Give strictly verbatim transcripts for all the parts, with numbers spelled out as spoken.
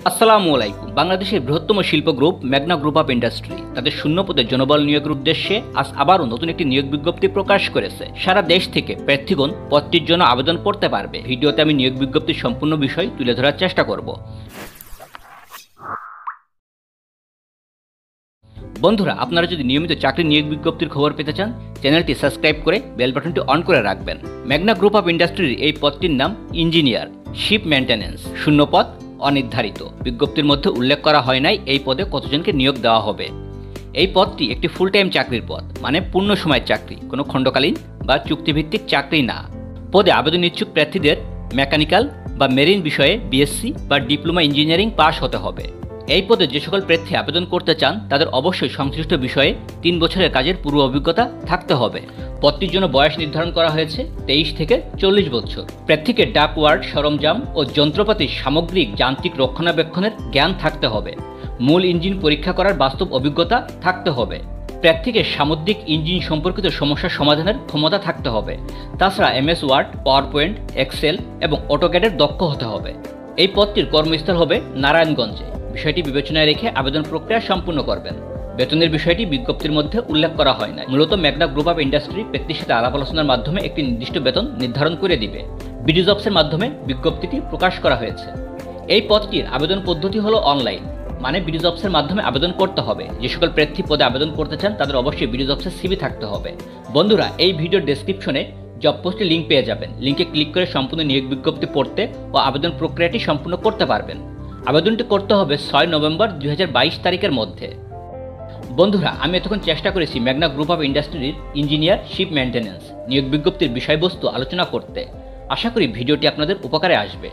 আসসালামু আলাইকুম। বাংলাদেশের বৃহত্তম শিল্প গ্রুপ মেঘনা গ্রুপ অফ ইন্ডাস্ট্রি তাদের শূন্য পদে জনবল নিয়োগের উদ্দেশ্যে আজ আবারও নতুন একটি নিয়োগ বিজ্ঞপ্তি প্রকাশ করেছে। সারা দেশ থেকে প্রার্থীগণ পদটির জন্য আবেদন করতে পারবে। ভিডিওতে আমি নিয়োগ বিজ্ঞপ্তির সম্পূর্ণ বিষয় তুলে ধরার চেষ্টা করব। বন্ধুরা, আপনারা যদি নিয়মিত চাকরি নিয়োগ বিজ্ঞপ্তির খবর পেতে চান, চ্যানেলটি সাবস্ক্রাইব করে বেল বাটনটি অন করে রাখবেন। মেঘনা গ্রুপ অফ ইন্ডাস্ট্রির এই পদটির নাম ইঞ্জিনিয়ার শিপ মেইনটেন্যান্স, শূন্য পদ, অনির্ধারিত। বিজ্ঞপ্তির মধ্যে উল্লেখ করা হয় নাই এই পদে কতজনকে নিয়োগ দেওয়া হবে। এই পদটি একটি ফুল টাইম চাকরির পদ, মানে পূর্ণ সময়ের চাকরি, কোনো খণ্ডকালীন বা চুক্তিভিত্তিক চাকরি না। পদে আবেদন ইচ্ছুক প্রার্থীদের মেকানিক্যাল বা মেরিন বিষয়ে বিএসসি বা ডিপ্লোমা ইঞ্জিনিয়ারিং পাস হতে হবে। এই পদে যে সকল প্রার্থী আবেদন করতে চান তাদের অবশ্যই সংশ্লিষ্ট বিষয়ে তিন বছরের কাজের পূর্ব অভিজ্ঞতা থাকতে হবে। পদটির জন্য বয়স নির্ধারণ করা হয়েছে তেইশ থেকে চল্লিশ বছর। প্রার্থীকে ডাক ওয়ার্ড সরঞ্জাম ও যন্ত্রপাতির সামগ্রিক যান্ত্রিক রক্ষণাবেক্ষণের জ্ঞান থাকতে হবে। মূল ইঞ্জিন পরীক্ষা করার বাস্তব অভিজ্ঞতা থাকতে হবে। প্রার্থীকে সামুদ্রিক ইঞ্জিন সম্পর্কিত সমস্যা সমাধানের ক্ষমতা থাকতে হবে। তাছাড়া MS word, power point, excel এবং অটোক্যাডের দক্ষ হতে হবে। এই পদটির কর্মস্থল হবে নারায়ণগঞ্জে। বিষয়টি বিবেচনায় রেখে আবেদন প্রক্রিয়া সম্পূর্ণ করবেন। বেতনের বিষয়টি বিজ্ঞপ্তির মধ্যে উল্লেখ করা হয় না। মূলত মেঘনা গ্রুপ অফ ইন্ডাস্ট্রি ব্যক্তির সাথে আলাপ আলোচনার মাধ্যমে একটি নির্দিষ্ট বেতন নির্ধারণ করে দিবে। বিডি জবসের মাধ্যমে বিজ্ঞপ্তিটি প্রকাশ করা হয়েছে। এই পদটির আবেদন পদ্ধতি হলো অনলাইন, মানে বিডি জবসের মাধ্যমে আবেদন করতে হবে। যে সকল প্রার্থী পদে আবেদন করতে চান তাদের অবশ্যই বিডি জবসের সিভি থাকতে হবে। বন্ধুরা, এই ভিডিওর ডেসক্রিপশনে জব পোস্টের লিঙ্ক পেয়ে যাবেন। লিঙ্কে ক্লিক করে সম্পূর্ণ নিয়োগ বিজ্ঞপ্তি পড়তে ও আবেদন প্রক্রিয়াটি সম্পূর্ণ করতে পারবেন। আবেদনটি করতে হবে ছয় নভেম্বর দুই হাজার বাইশ তারিখের মধ্যে। বন্ধুরা, আমি এতক্ষণ চেষ্টা করেছি মেঘনা গ্রুপ অফ ইন্ডাস্ট্রির ইঞ্জিনিয়ার শিপ মেইনটেন্যান্স নিয়োগ বিজ্ঞপ্তির বিষয়বস্তু আলোচনা করতে। আশা করি ভিডিওটি আপনাদের উপকারে আসবে।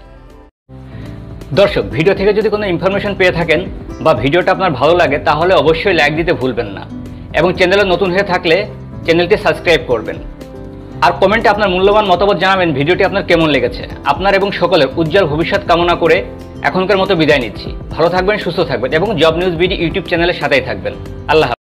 দর্শক, ভিডিও থেকে যদি কোনো ইনফরমেশন পেয়ে থাকেন বা ভিডিওটা আপনার ভালো লাগে তাহলে অবশ্যই লাইক দিতে ভুলবেন না, এবং চ্যানেলে নতুন হয়ে থাকলে চ্যানেলটি সাবস্ক্রাইব করবেন। আর কমেন্টে আপনার মূল্যবান মতামত জানাবেন ভিডিওটি আপনার কেমন লেগেছে। আপনার এবং সকলের উজ্জ্বল ভবিষ্যৎ কামনা করে এখনকার মতো বিদায় নিচ্ছি। ভালো থাকবেন, সুস্থ থাকবেন এবং জব নিউজ বিডি ইউটিউব চ্যানেলের সাথেই থাকবেন। আল্লাহ।